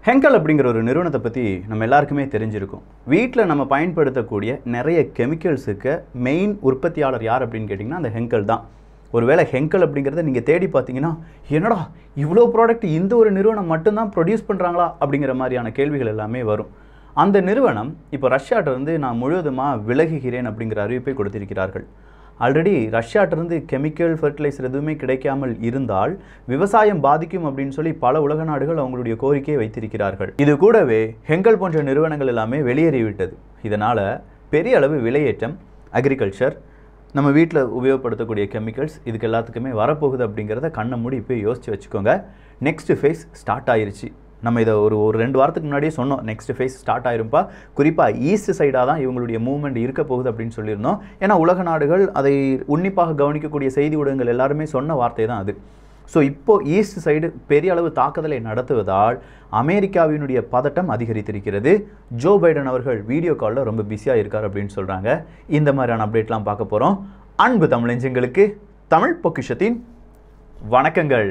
ஹெங்கல் அப்படிங்கிற ஒரு நிறுவனத்தை பற்றி நம்ம எல்லாருக்குமே தெரிஞ்சிருக்கும். வீட்டில் நம்ம பயன்படுத்தக்கூடிய நிறைய கெமிக்கல்ஸுக்கு மெயின் உற்பத்தியாளர் யார் அப்படின்னு கேட்டிங்கன்னா அந்த ஹெங்கல் தான். ஒருவேளை ஹெங்கல் அப்படிங்கிறத நீங்கள் தேடி பார்த்தீங்கன்னா என்னடா இவ்வளோ ப்ராடக்ட் இந்த ஒரு நிறுவனம் மட்டும்தான் ப்ரொடியூஸ் பண்ணுறாங்களா அப்படிங்கிற மாதிரியான கேள்விகள் எல்லாமே வரும். அந்த நிறுவனம் இப்போ ரஷ்யாட்டிருந்து நான் முழுவதுமாக விலகுகிறேன் அப்படிங்கிற அறிவிப்பை கொடுத்திருக்கிறார்கள். ஆல்ரெடி ரஷ்யாட்டிருந்து கெமிக்கல் ஃபர்டிலைசர் எதுவுமே கிடைக்காமல் இருந்தால் விவசாயம் பாதிக்கும் அப்படின்னு சொல்லி பல உலக நாடுகள் அவங்களுடைய கோரிக்கையை வைத்திருக்கிறார்கள். இது கூடவே ஹெங்கல் போன்ற நிறுவனங்கள் எல்லாமே வெளியேறிவிட்டது. இதனால் பெரிய அளவு விலையேற்றம், அக்ரிகல்ச்சர், நம்ம வீட்டில் உபயோகப்படுத்தக்கூடிய கெமிக்கல்ஸ் இதுக்கு எல்லாத்துக்குமே வரப்போகுது அப்படிங்கிறத கண்ணை மூடி இப்போ யோசித்து வச்சுக்கோங்க. நெக்ஸ்ட் ஃபேஸ் ஸ்டார்ட் ஆயிருச்சு. நம்ம இதை ஒரு 2 வாரத்துக்கு முன்னாடியே சொன்னோம், நெக்ஸ்ட் ஃபேஸ் ஸ்டார்ட் ஆயிருப்பா. குறிப்பாக ஈஸ்ட் சைடாக தான் இவங்களுடைய மூவ்மெண்ட் இருக்க போகுது அப்படின்னு சொல்லியிருந்தோம். ஏன்னா உலக நாடுகள் அதை உன்னிப்பாக கவனிக்கக்கூடிய செய்தி ஊடகங்கள் எல்லாருமே சொன்ன வார்த்தை தான் அது. ஸோ இப்போது ஈஸ்ட் சைடு பெரிய அளவு தாக்குதலை நடத்துவதால் அமெரிக்காவினுடைய பதட்டம் அதிகரித்திருக்கிறது. ஜோ பைடன் அவர்கள் வீடியோ காலில் ரொம்ப பிஸியாக இருக்கார் அப்படின்னு சொல்கிறாங்க. இந்த மாதிரியான அப்டேட்லாம் பார்க்க போகிறோம். அன்பு தமிழஞ்சங்களுக்கு தமிழ் பொக்கிஷத்தின் வணக்கங்கள்.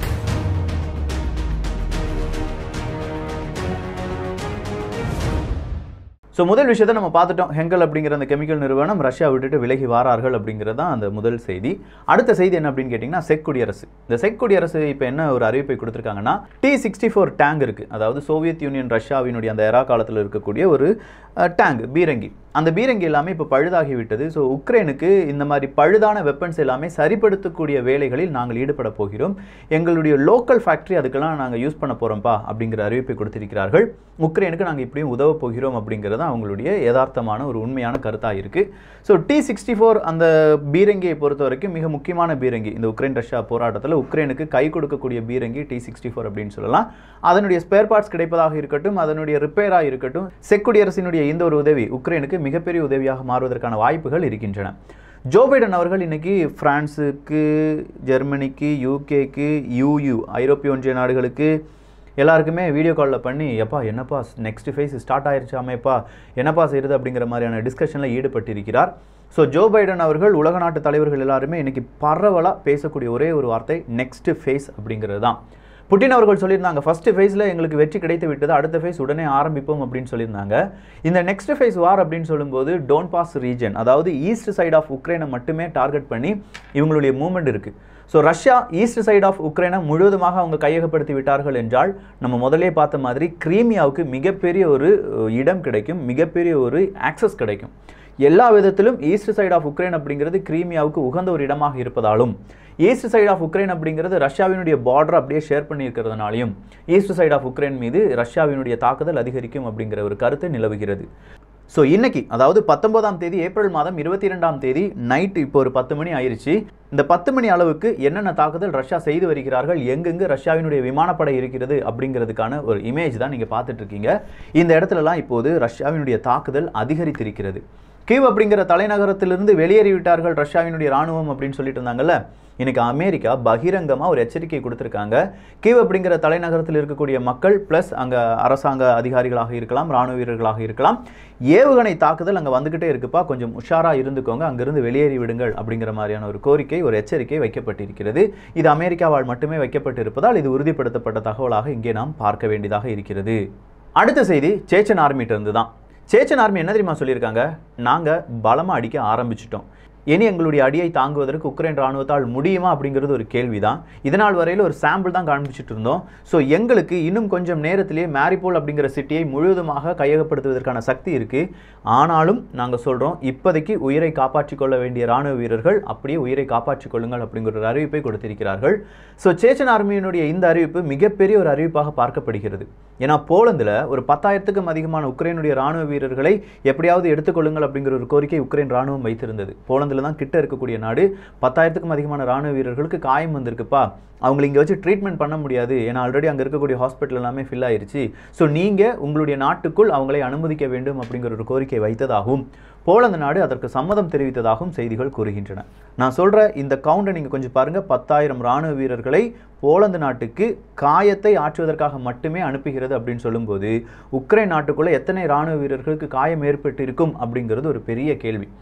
ஸோ முதல் விஷயத்தை நம்ம பார்த்துட்டோம். ஹெங்கல் அப்படிங்கிற அந்த கெமிக்கல் நிறுவனம் ரஷ்யா விட்டுட்டு விலகி வாரார்கள் அப்படிங்கிறது தான் அந்த முதல் செய்தி. அடுத்த செய்தி என்ன அப்படின்னு கேட்டிங்கன்னா செக் குடியரசு. இந்த செக் குடியரசு இப்போ என்ன ஒரு அறிவிப்பை கொடுத்துருக்காங்கன்னா T-64 டேங்க் இருக்குது. அதாவது சோவியத் யூனியன் ரஷ்யாவினுடைய அந்த எரா காலத்தில் இருக்கக்கூடிய ஒரு டேங்க், பீரங்கி. அந்த பீரங்கி எல்லாமே இப்போ பழுதாகிவிட்டது. ஸோ உக்ரைனுக்கு இந்த மாதிரி பழுதான வெப்பன்ஸ் எல்லாமே சரிப்படுத்தக்கூடிய வேலைகளில் நாங்கள் ஈடுபட போகிறோம். எங்களுடைய லோக்கல் ஃபேக்ட்ரி அதுக்கெல்லாம் நாங்கள் யூஸ் பண்ண போகிறோம்ப்பா அப்படிங்கிற அறிவிப்பை கொடுத்திருக்கிறார்கள். உக்ரைனுக்கு நாங்கள் இப்படியும் உதவ போகிறோம் அப்படிங்கிறது அவங்களுடைய யதார்த்தமான ஒரு உண்மையான கருத்தாக இருக்குது. ஸோ T-64 அந்த பீரங்கியை பொறுத்த வரைக்கும் மிக முக்கியமான பீரங்கி. இந்த உக்ரைன் ரஷ்யா போராட்டத்தில் உக்ரைனுக்கு கை கொடுக்கக்கூடிய பீரங்கி T-64 அப்படின்னு சொல்லலாம். அதனுடைய ஸ்பேர் பார்ட்ஸ் கிடைப்பதாக இருக்கட்டும், அதனுடைய ரிப்பேராக இருக்கட்டும், செக் குடியரசினுடைய இந்த ஒரு உதவி உக்ரைனுக்கு மிகப்பெரிய உதவியாக மாறுவதற்கான வாய்ப்புகள் இருக்கின்றன. ஜோ பைடன் அவர்கள் இன்னைக்கு பிரான்ஸுக்கு, ஜெர்மனிக்கு, யூகேக்கு, ஐரோப்பிய ஒன்றிய நாடுகளுக்கு எல்லாருக்குமே வீடியோ காலில் பண்ணி எப்பா என்னப்பா நெக்ஸ்ட் ஃபேஸ் ஸ்டார்ட் ஆயிடுச்சாமேப்பா என்னப்பா செய்கிறது அப்படிங்கிற மாதிரியான டிஸ்கஷனில் ஈடுபட்டிருக்கிறார். ஸோ ஜோ பைடன் அவர்கள் உலக நாட்டு தலைவர்கள் எல்லாருமே இன்றைக்கி பரவலாக பேசக்கூடிய ஒரே ஒரு வார்த்தை நெக்ஸ்ட் ஃபேஸ் அப்படிங்கிறது தான். புட்டின் அவர்கள் சொல்லியிருந்தாங்க ஃபர்ஸ்ட் ஃபேஸில் எங்களுக்கு வெற்றி கிடைத்து விட்டது, அடுத்த ஃபேஸ் உடனே ஆரம்பிப்போம் அப்படின்னு சொல்லியிருந்தாங்க. இந்த நெக்ஸ்ட் ஃபேஸ் வார் அப்படின்னு சொல்லும்போது டோன் பாஸ் ரீஜன், அதாவது ஈஸ்ட் சைட் ஆஃப் உக்ரைனை மட்டுமே டார்கெட் பண்ணி இவங்களுடைய மூவ்மெண்ட் இருக்குது. So Russia east side of உக்ரைனை முழுவதுமாக அவங்க கையகப்படுத்தி விட்டார்கள் என்றால் நம்ம முதலே பார்த்த மாதிரி கிரீமியாவுக்கு மிகப்பெரிய ஒரு இடம் கிடைக்கும், மிகப்பெரிய ஒரு ஆக்சஸ் கிடைக்கும். எல்லா விதத்திலும் ஈஸ்ட் சைட் ஆஃப் உக்ரைன் அப்படிங்கிறது கிரீமியாவுக்கு உகந்த ஒரு இடமாக இருப்பதாலும், ஈஸ்ட் சைட் ஆஃப் உக்ரைன் அப்படிங்கிறது ரஷ்யாவினுடைய பார்டர் அப்படியே ஷேர் பண்ணி இருக்கிறதுனாலையும் ஈஸ்ட் சைட் ஆஃப் உக்ரைன் மீது ரஷ்யாவினுடைய தாக்குதல் அதிகரிக்கும் அப்படிங்கிற ஒரு கருத்து நிலவுகிறது. ஸோ இன்னைக்கு அதாவது 19ஆம் தேதி ஏப்ரல் மாதம் 22ஆம் தேதி நைட்டு இப்போ ஒரு 10 மணி ஆயிடுச்சு. இந்த 10 மணி அளவுக்கு என்னென்ன தாக்குதல் ரஷ்யா செய்து வருகிறார்கள், எங்கெங்கு ரஷ்யாவினுடைய விமானப்படை இருக்கிறது அப்படிங்கிறதுக்கான ஒரு இமேஜ் தான் நீங்கள் பார்த்துட்டு இருக்கீங்க. இந்த இடத்துலலாம் இப்போது ரஷ்யாவினுடைய தாக்குதல் அதிகரித்திருக்கிறது. கீவ் அப்படிங்கிற தலைநகரத்திலிருந்து வெளியேறிவிட்டார்கள் ரஷ்யாவினுடைய ராணுவம் அப்படின்னு சொல்லிட்டு இருந்தாங்கல்ல. இன்னைக்கு அமெரிக்கா பகிரங்கமாக ஒரு எச்சரிக்கை கொடுத்துருக்காங்க. கீவ் அப்படிங்கிற தலைநகரத்தில் இருக்கக்கூடிய மக்கள் ப்ளஸ் அங்கே அரசாங்க அதிகாரிகளாக இருக்கலாம், ராணுவ வீரர்களாக இருக்கலாம், ஏவுகணை தாக்குதல் அங்கே வந்துக்கிட்டே இருக்குப்பா, கொஞ்சம் உஷாராக இருந்துக்கோங்க, அங்கிருந்து வெளியேறி விடுங்கள் அப்படிங்கிற மாதிரியான ஒரு கோரிக்கை, ஒரு எச்சரிக்கை வைக்கப்பட்டிருக்கிறது. இது அமெரிக்காவால் மட்டுமே வைக்கப்பட்டிருப்பதால் இது உறுதிப்படுத்தப்பட்ட தகவலாக இங்கே நாம் பார்க்க வேண்டியதாக இருக்கிறது. அடுத்த செய்தி சேச்சன் ஆர்மிட்ட இருந்து தான். சேச்சன் ஆர்மி என்ன தெரியுமா சொல்லியிருக்காங்க, நாங்கள் பலமாக அடிக்க ஆரம்பிச்சிட்டோம், இனி எங்களுடைய அடியை தாங்குவதற்கு உக்ரைன் ராணுவத்தால் முடியுமா அப்படிங்கிறது ஒரு கேள்வி தான். இதனால் வரையில் ஒரு சாம்பிள் தான் காண்பிச்சுட்டு இருந்தோம். ஸோ எங்களுக்கு இன்னும் கொஞ்சம் நேரத்திலேயே மேரிபோல் அப்படிங்கிற சிட்டியை முழுவதுமாக கையகப்படுத்துவதற்கான சக்தி இருக்குது. ஆனாலும் நாங்கள் சொல்கிறோம், இப்போதைக்கு உயிரை காப்பாற்றிக் கொள்ள வேண்டிய ராணுவ வீரர்கள் அப்படியே உயிரை காப்பாற்றிக் கொள்ளுங்கள் அப்படிங்கிற ஒரு அறிவிப்பை கொடுத்திருக்கிறார்கள். ஸோ சேச்சன் ஆர்மியினுடைய இந்த அறிவிப்பு மிகப்பெரிய ஒரு அறிவிப்பாக பார்க்கப்படுகிறது. ஏன்னா போலந்தில் ஒரு 10,000க்கும் அதிகமான உக்ரைனுடைய ராணுவ வீரர்களை எப்படியாவது எடுத்துக்கொள்ளுங்கள் அப்படிங்கிற ஒரு கோரிக்கை உக்ரைன் ராணுவம் வைத்திருந்தது. போலந்தில் தான் கிட்ட இருக்கக்கூடிய நாடு. 10,000க்கும் அதிகமான ராணுவ வீரர்களுக்கு காயம் வந்திருக்குப்பா, அவங்களை இங்கே வச்சு ட்ரீட்மெண்ட் பண்ண முடியாது, ஏன்னா ஆல்ரெடி அங்கே இருக்கக்கூடிய ஹாஸ்பிட்டல் எல்லாமே ஃபில் ஆயிருச்சு. ஸோ நீங்கள் உங்களுடைய நாட்டுக்குள் அவங்களை அனுமதிக்க வேண்டும் அப்படிங்கிற ஒரு கோரிக்கை வைத்ததாகவும் போலந்து நாடு அதற்கு சம்மதம் தெரிவித்ததாகவும் செய்திகள் கூறுகின்றன. நான் சொல்கிற இந்த கவுண்டை நீங்கள் கொஞ்சம் பாருங்கள். 10,000 ராணுவ வீரர்களை போலந்து நாட்டுக்கு காயத்தை ஆற்றுவதற்காக மட்டுமே அனுப்புகிறது அப்படின்னு சொல்லும்போது உக்ரைன் நாட்டுக்குள்ளே எத்தனை ராணுவ வீரர்களுக்கு காயம் ஏற்பட்டு இருக்கும் அப்படிங்கிறது ஒரு பெரிய கேள்வி.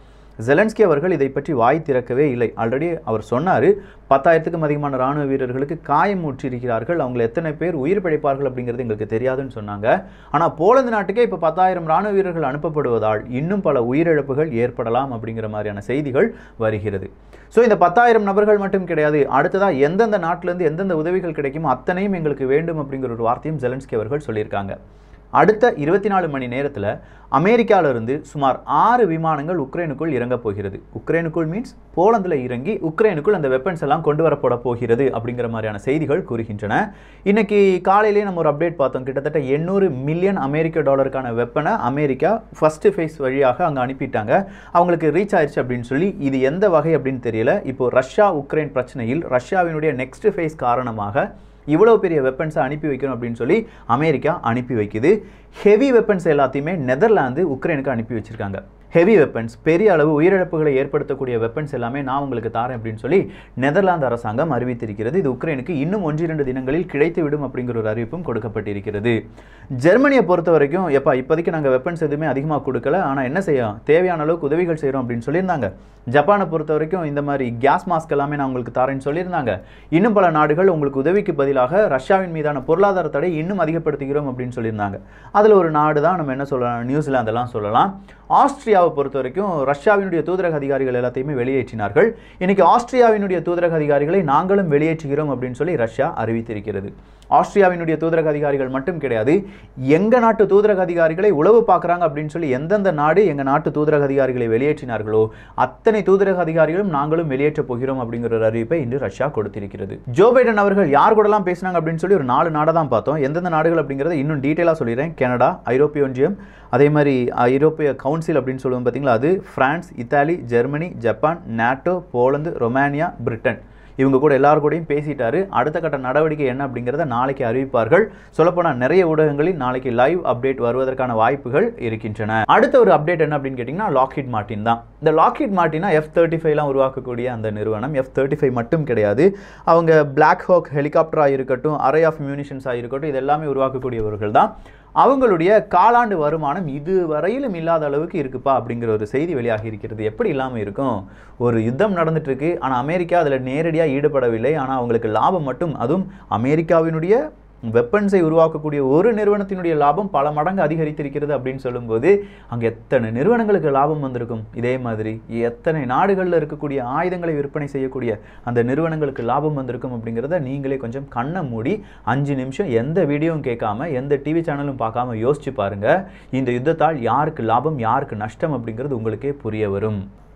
ஜெலன்ஸ்கி அவர்கள் இதை பற்றி வாய் திறக்கவே இல்லை. ஆல்ரெடி அவர் சொன்னார் 10,000க்கும் அதிகமான ராணுவ வீரர்களுக்கு காயமுற்றிருக்கிறார்கள், அவங்க எத்தனை பேர் உயிர் பிழைப்பார்கள் அப்படிங்கிறது எங்களுக்கு தெரியாதுன்னு சொன்னாங்க. ஆனால் போலந்து நாட்டுக்கே இப்போ 10,000 ராணுவ வீரர்கள் அனுப்பப்படுவதால் இன்னும் பல உயிரிழப்புகள் ஏற்படலாம் அப்படிங்கிற மாதிரியான செய்திகள் வருகிறது. ஸோ இந்த 10,000 நபர்கள் மட்டும் கிடையாது, அடுத்ததாக எந்தெந்த நாட்டிலேருந்து எந்தெந்த உதவிகள் கிடைக்குமோ அத்தனையும் எங்களுக்கு வேண்டும் அப்படிங்கிற ஒரு வார்த்தையும் ஜெலன்ஸ்கி அவர்கள் சொல்லியிருக்காங்க. அடுத்த 24 மணி நேரத்தில் அமெரிக்காவிலிருந்து சுமார் 6 விமானங்கள் உக்ரைனுக்குள் இறங்க போகிறது. உக்ரைனுக்குள் மீன்ஸ் போலந்தில் இறங்கி உக்ரைனுக்குள் அந்த வெப்பன்ஸ் எல்லாம் கொண்டு வரப்பட போகிறது அப்படிங்கிற மாதிரியான செய்திகள் கூறுகின்றன. இன்னைக்கு காலையிலேயே நம்ம ஒரு அப்டேட் பார்த்தோம். கிட்டத்தட்ட 800 மில்லியன் அமெரிக்க டாலருக்கான வெப்பனை அமெரிக்கா ஃபர்ஸ்ட் ஃபேஸ் வழியாக அங்கே அனுப்பிட்டாங்க. அவங்களுக்கு ரீச் ஆயிடுச்சு அப்படின்னு சொல்லி, இது எந்த வகை அப்படின்னு தெரியல. இப்போ ரஷ்யா உக்ரைன் பிரச்சனையில் ரஷ்யாவினுடைய நெக்ஸ்ட் ஃபேஸ் காரணமாக இவ்வளோ பெரிய வெப்பன்ஸை அனுப்பி வைக்கணும் அப்படின்னு சொல்லி அமெரிக்கா அனுப்பி வைக்குது. ஹெவி வெப்பன்ஸ் எல்லாத்தையுமே நெதர்லாந்து உக்ரைனுக்கு அனுப்பி வச்சிருக்காங்க. ஹெவி வெப்பன்ஸ், பெரிய அளவு உயிரிழப்புகளை ஏற்படுத்தக்கூடிய வெப்பன்ஸ் எல்லாமே நான் உங்களுக்கு தாரேன் அப்படின்னு சொல்லி நெதர்லாந்து அரசாங்கம் அறிவித்திருக்கிறது. இது உக்ரைனுக்கு இன்னும் 1-2 தினங்களில் கிடைத்துவிடும் அப்படிங்கிற ஒரு அறிவிப்பும் கொடுக்கப்பட்டிருக்கிறது. ஜெர்மனியை பொறுத்த வரைக்கும் இப்போதைக்கு நாங்கள் வெப்பன்ஸ் எதுவுமே அதிகமாக கொடுக்கல, ஆனால் என்ன செய்யும், தேவையான அளவுக்கு உதவிகள் செய்கிறோம் அப்படின்னு சொல்லியிருந்தாங்க. ஜப்பானை பொறுத்த வரைக்கும் இந்த மாதிரி கேஸ் மாஸ்க் எல்லாமே நான் உங்களுக்கு தாரேன்னு சொல்லியிருந்தாங்க. இன்னும் பல நாடுகள் உங்களுக்கு உதவிக்கு பதிலாக ரஷ்யாவின் மீதான பொருளாதார தடை இன்னும் அதிகப்படுத்துகிறோம் அப்படின்னு சொல்லியிருந்தாங்க. அதில் ஒரு நாடு தான் நம்ம என்ன சொல்லலாம், நியூசிலாந்தெல்லாம் சொல்லலாம். ஆஸ்திரியாவை பொறுத்த வரைக்கும் ரஷ்யாவினுடைய தூதரக அதிகாரிகள் எல்லாத்தையுமே வெளியேற்றினார்கள். இன்னைக்கு ஆஸ்திரியாவினுடைய தூதரக அதிகாரிகளை நாங்களும் வெளியேற்றுகிறோம் அப்படின்னு சொல்லி ரஷ்யா அறிவித்திருக்கிறது. ஆஸ்திரியாவினுடைய தூதரக அதிகாரிகள் மட்டும் கிடையாது, எங்க நாட்டு தூதரக அதிகாரிகளை உளவு பார்க்குறாங்க அப்படின்னு சொல்லி எந்தெந்த நாடு எங்க நாட்டு தூதரக அதிகாரிகளை வெளியேற்றினார்களோ அத்தனை தூதரக அதிகாரிகளும் நாங்களும் வெளியேற்றப் போகிறோம் அப்படிங்கிற ஒரு அறிவிப்பை இன்று ரஷ்யா கொடுத்திருக்கிறது. ஜோ பைடன் அவர்கள் யார் கூடலாம் பேசினாங்க அப்படின்னு சொல்லி ஒரு 4 நாடை தான் பார்த்தோம். எந்தெந்த நாடுகள் அப்படிங்கிறத இன்னும் டீட்டெயிலாக சொல்லிடுறேன். கனடா, ஐரோப்பிய ஒன்றியம், அதே மாதிரி ஐரோப்பிய கவுன்சில் அப்படின்னு சொல்லுவோம் பார்த்தீங்களா, அது France, Italy, Germany, Japan, NATO, Poland, Romania, Britain, இவங்க கூட எல்லாரும் கூடயும் பேசிட்டாரு. அடுத்த கட்ட நடவடிக்கை என்ன அப்படிங்கிறத நாளைக்கு அறிவிப்பார்கள். சொல்லப்போனால் நிறைய ஊடகங்களில் நாளைக்கு லைவ் அப்டேட் வருவதற்கான வாய்ப்புகள் இருக்கின்றன. அடுத்த ஒரு அப்டேட் என்ன அப்படின்னு கேட்டிங்கன்னா, லாக்ஹீட் மார்ட்டின் தான். இந்த லாக்ஹீட் மார்ட்டினா F-35லாம் உருவாக்கக்கூடிய அந்த நிறுவனம். F-35 மட்டும் கிடையாது, அவங்க பிளாக் ஹாக் ஹெலிகாப்டராக இருக்கட்டும், அரே ஆஃப் மியூனிஷன்ஸாக இருக்கட்டும், இது எல்லாமே உருவாக்கக்கூடியவர்கள் தான். அவங்களுடைய காலாண்டு வருமானம் இதுவரையிலும் இல்லாத அளவுக்கு இருக்குப்பா அப்படிங்கிற ஒரு செய்தி வெளியாகி இருக்கிறது. எப்படி இல்லாமல் இருக்கும்? ஒரு யுத்தம் நடந்துட்டு இருக்கு, ஆனால் அமெரிக்கா அதில் நேரடியாக ஈடுபடவில்லை. ஆனால் அவங்களுக்கு லாபம் மட்டும், அதுவும் அமெரிக்காவினுடைய வெப்பன்ஸை உருவாக்கக்கூடிய ஒரு நிறுவனத்தினுடைய லாபம் பல மடங்கு அதிகரித்திருக்கிறது அப்படின்னு சொல்லும்போது அங்கே எத்தனை நிறுவனங்களுக்கு லாபம் வந்திருக்கும். இதே மாதிரி எத்தனை நாடுகளில் இருக்கக்கூடிய ஆயுதங்களை விற்பனை செய்யக்கூடிய அந்த நிறுவனங்களுக்கு லாபம் வந்திருக்கும் அப்படிங்கிறத நீங்களே கொஞ்சம் கண்ணை மூடி 5 நிமிஷம் எந்த வீடியோவும் கேட்காம எந்த டிவி சேனலும் பார்க்காம யோசிச்சு பாருங்க. இந்த யுத்தத்தால் யாருக்கு லாபம் யாருக்கு நஷ்டம் அப்படிங்கிறது உங்களுக்கே புரிய வரும்.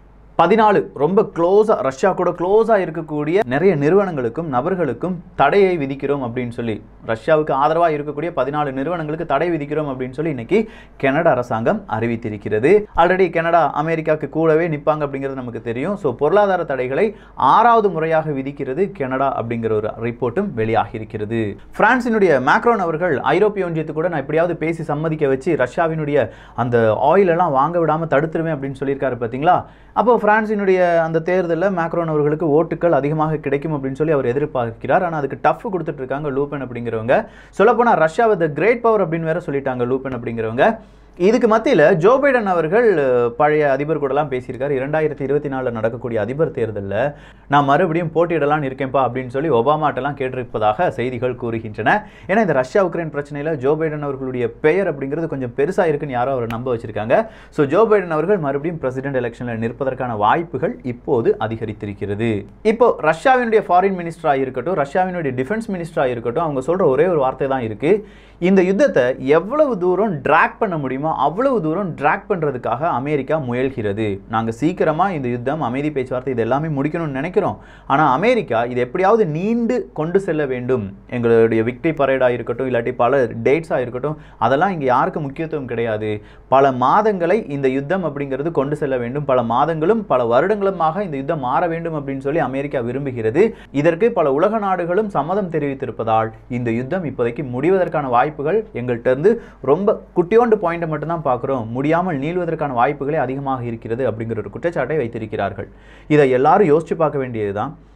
14 ரொம்ப க்ளோஸாக ரஷ்யா கூட க்ளோஸாக இருக்கக்கூடிய நிறைய நிறுவனங்களுக்கும் நபர்களுக்கும் தடையை விதிக்கிறோம் அப்படின்னு சொல்லி, ரஷ்யாவுக்கு ஆதரவாக இருக்கக்கூடிய 14 நிறுவனங்களுக்கு தடை விதிக்கிறோம் அப்படின்னு சொல்லி இன்னைக்கு கனடா அரசாங்கம் அறிவித்திருக்கிறது. ஆல்ரெடி கனடா அமெரிக்காவுக்கு கூடவே நிற்பாங்க அப்படிங்கிறது நமக்கு தெரியும். ஸோ பொருளாதார தடைகளை 6வது முறையாக விதிக்கிறது கனடா அப்படிங்கிற ஒரு ரிப்போர்ட்டும் வெளியாகி இருக்கிறது. பிரான்சினுடைய மேக்ரோன் அவர்கள் ஐரோப்பிய ஒன்றியத்து கூட நான் எப்படியாவது பேசி சம்மதிக்க வச்சு ரஷ்யாவினுடைய அந்த ஆயில் எல்லாம் வாங்க விடாமல் தடுத்துருவேன் அப்படின்னு சொல்லியிருக்காரு பார்த்தீங்களா. அப்போ பிரான்சினுடைய அந்த தேர்தலில் மேக்ரோன் அவர்களுக்கு ஓட்டுகள் அதிகமாக கிடைக்கும் அப்படின்னு சொல்லி அவர் எதிர்பார்க்கிறார். ஆனால் அதுக்கு டஃப் கொடுத்துட்டு இருக்காங்க லூபன் அப்படிங்கிறவங்க. சொல்லப்போனால் ரஷ்யாவை த கிரேட் பவர் அப்படின்னு வேற சொல்லிட்டாங்க லூபன் அப்படிங்கிறவங்க. இதுக்கு மத்தியில் ஜோ பைடன் அவர்கள் பழைய அதிபர் கூடலாம் பேசியிருக்காரு. 2024 நடக்கக்கூடிய அதிபர் தேர்தலில் நான் மறுபடியும் போட்டியிடலான்னு இருக்கேன்ப்பா அப்படின்னு சொல்லி ஒபாமாட்டெல்லாம் கேட்டிருப்பதாக செய்திகள் கூறுகின்றன. ஏன்னா இந்த ரஷ்யா உக்ரைன் பிரச்சனையில் ஜோ பைடன் அவர்களுடைய பெயர் அப்படிங்கிறது கொஞ்சம் பெருசாக இருக்குன்னு யாரோ அவர் நம்ப வச்சிருக்காங்க. ஸோ ஜோ பைடன் அவர்கள் மறுபடியும் பிரசிடென்ட் எலெக்ஷனில் நிற்பதற்கான வாய்ப்புகள் இப்போது அதிகரித்திருக்கிறது. இப்போ ரஷ்யாவினுடைய ஃபாரின் மினிஸ்டராக இருக்கட்டும், ரஷ்யாவினுடைய டிஃபென்ஸ் மினிஸ்டராக இருக்கட்டும், அவங்க சொல்கிற ஒரே ஒரு வார்த்தை தான் இருக்குது, இந்த யுத்தத்தை எவ்வளவு தூரம் ட்ராக் பண்ண முடியுமோ அவ்வளவு தூரம் ட்ராக் பண்ணுறதுக்காக அமெரிக்கா முயல்கிறது. நாங்கள் சீக்கிரமாக இந்த யுத்தம், அமைதி பேச்சுவார்த்தை இது எல்லாமே முடிக்கணும்னு நினைக்கிறோம். ஆனால் அமெரிக்கா இது எப்படியாவது நீண்டு கொண்டு செல்ல வேண்டும். எங்களுடைய விக்டரி பரேடாக இருக்கட்டும், இல்லாட்டி பல டேட்ஸாக இருக்கட்டும், அதெல்லாம் இங்கே யாருக்கும் முக்கியத்துவம் கிடையாது. பல மாதங்களை இந்த யுத்தம் அப்படிங்கிறது கொண்டு செல்ல வேண்டும். பல மாதங்களும் பல வருடங்களுமாக இந்த யுத்தம் மாற வேண்டும் அப்படின்னு சொல்லி அமெரிக்கா விரும்புகிறது. இதற்கு பல உலக நாடுகளும் சம்மதம் தெரிவித்திருப்பதால் இந்த யுத்தம் இப்போதைக்கு முடிவதற்கான வாய்ப்புகள் எங்கள்கிட்ட இருந்து ரொம்ப குட்டியோண்டு பாயிண்டை மட்டும்தான் பார்க்குறோம், முடியாமல் நீள்வதற்கான வாய்ப்புகளே அதிகமாக இருக்கிறது அப்படிங்கிற ஒரு குற்றச்சாட்டை வைத்திருக்கிறார்கள். இதை எல்லாரும் யோசிச்சு பார்க்க வேண்டியதுதான்.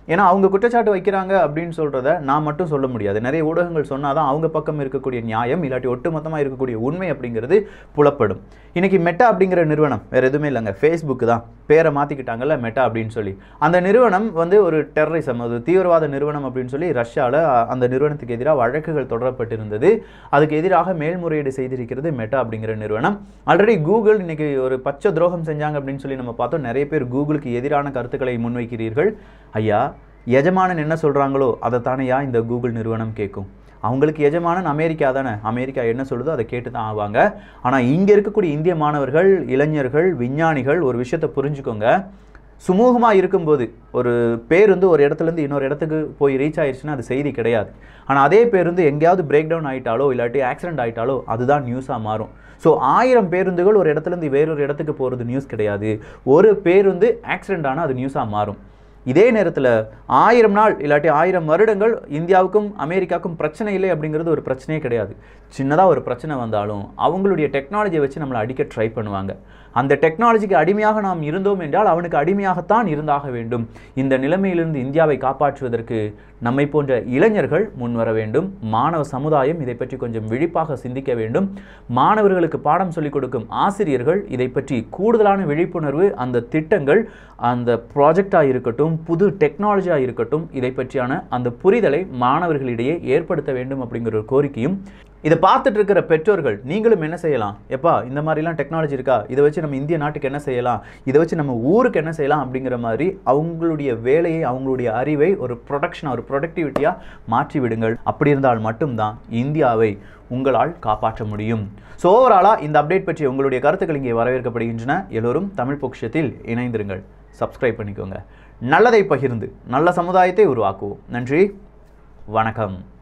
ஏன்னா அவங்க குற்றச்சாட்டு வைக்கிறாங்க அப்படின்னு சொல்கிறத நான் மட்டும் சொல்ல முடியாது. நிறைய ஊடகங்கள் சொன்னால் தான் அவங்க பக்கம் இருக்கக்கூடிய நியாயம் இல்லாட்டி ஒட்டுமொத்தமாக இருக்கக்கூடிய உண்மை அப்படிங்கிறது புலப்படும். இன்றைக்கி மெட்டா அப்படிங்கிற நிறுவனம் வேறு எதுவுமே இல்லைங்க, ஃபேஸ்புக்கு தான் பேரை மாற்றிக்கிட்டாங்கல்ல மெட்டா அப்படின்னு சொல்லி. அந்த நிறுவனம் வந்து ஒரு டெரரிசம், அது தீவிரவாத நிறுவனம் அப்படின்னு சொல்லி ரஷ்யாவில் அந்த நிறுவனத்துக்கு எதிராக வழக்குகள் தொடரப்பட்டிருந்தது. அதுக்கு எதிராக மேல்முறையீடு செய்திருக்கிறது மெட்டா அப்படிங்கிற நிறுவனம். ஆல்ரெடி கூகுள் இன்னைக்கு ஒரு பச்சை துரோகம் செஞ்சாங்க அப்படின்னு சொல்லி நம்ம பார்த்தோம். நிறைய பேர் கூகுளுக்கு எதிரான கருத்துக்களை முன்வைக்கிறீர்கள். ஐயா, எஜமானன் என்ன சொல்கிறாங்களோ அதை தானேயா இந்த கூகுள் நிறுவனம் கேட்கும். அவங்களுக்கு எஜமானன் அமெரிக்கா தானே, அமெரிக்கா என்ன சொல்லுதோ அதை கேட்டு தான் ஆவாங்க. ஆனால் இங்கே இருக்கக்கூடிய இந்திய மாணவர்கள், இளைஞர்கள், விஞ்ஞானிகள் ஒரு விஷயத்தை புரிஞ்சுக்கோங்க. சுமூகமாக இருக்கும்போது ஒரு பேருந்து ஒரு இடத்துலேருந்து இன்னொரு இடத்துக்கு போய் ரீச் ஆயிடுச்சுன்னா அது செய்தி கிடையாது. ஆனால் அதே பேருந்து எங்கேயாவது பிரேக் டவுன் ஆகிட்டாலோ இல்லாட்டி ஆக்சிடென்ட் ஆகிட்டாலோ அதுதான் நியூஸாக மாறும். ஸோ 1000 பேருந்துகள் ஒரு இடத்துலேருந்து வேறொரு இடத்துக்கு போகிறது நியூஸ் கிடையாது. ஒரு பேருந்து ஆக்சிடென்ட் ஆனால் அது நியூஸாக மாறும். இதே நேரத்தில் 1000 நாள் இல்லாட்டி 1000 வருடங்கள் இந்தியாவுக்கும் அமெரிக்காவுக்கும் பிரச்சனை இல்லை அப்படிங்கிறது ஒரு பிரச்சனையே கிடையாது. சின்னதாக ஒரு பிரச்சனை வந்தாலும் அவங்களுடைய டெக்னாலஜியை வச்சு நம்மளை அடிக்க ட்ரை பண்ணுவாங்க. அந்த டெக்னாலஜிக்கு அடிமையாக நாம் இருந்தோம் என்றால் அவனுக்கு அடிமையாகத்தான் இருந்தாக வேண்டும். இந்த நிலைமையிலிருந்து இந்தியாவை காப்பாற்றுவதற்கு நம்மை போன்ற இளைஞர்கள் முன்வர வேண்டும். மாணவ சமுதாயம் இதை பற்றி கொஞ்சம் விழிப்பாக சிந்திக்க வேண்டும். மாணவர்களுக்கு பாடம் சொல்லிக் கொடுக்கும் ஆசிரியர்கள் இதை பற்றி கூடுதலான விழிப்புணர்வு, அந்த திட்டங்கள், அந்த ப்ராஜெக்டாக இருக்கட்டும், புது டெக்னாலஜியாக இருக்கட்டும், இதை பற்றியான அந்த புரிதலை மாணவர்களிடையே ஏற்படுத்த வேண்டும் அப்படிங்கிற ஒரு கோரிக்கையும். இதை பார்த்துட்டு இருக்கிற பெற்றோர்கள் நீங்களும் என்ன செய்யலாம், எப்பா இந்த மாதிரிலாம் டெக்னாலஜி இருக்கா, இதை வச்சு நம்ம இந்திய நாட்டுக்கு என்ன செய்யலாம், இதை வச்சு நம்ம ஊருக்கு என்ன செய்யலாம் அப்படிங்கிற மாதிரி அவங்களுடைய வேலையை, அவங்களுடைய அறிவை ஒரு ப்ரொடக்ஷனாக, ஒரு ப்ரொடக்டிவிட்டியாக மாற்றி விடுங்கள். அப்படி இருந்தால் மட்டும்தான் இந்தியாவை உங்களால் காப்பாற்ற முடியும். ஸோ ஓவராலாக இந்த அப்டேட் பற்றி உங்களுடைய கருத்துக்கள் இங்கே வரவேற்கப்படுகின்றன. எல்லோரும் தமிழ் பொக்கிஷத்தில் இணைந்திருங்கள். சப்ஸ்கிரைப் பண்ணிக்கோங்க. நல்லதை பகிர்ந்து நல்ல சமுதாயத்தை உருவாக்குவோம். நன்றி, வணக்கம்.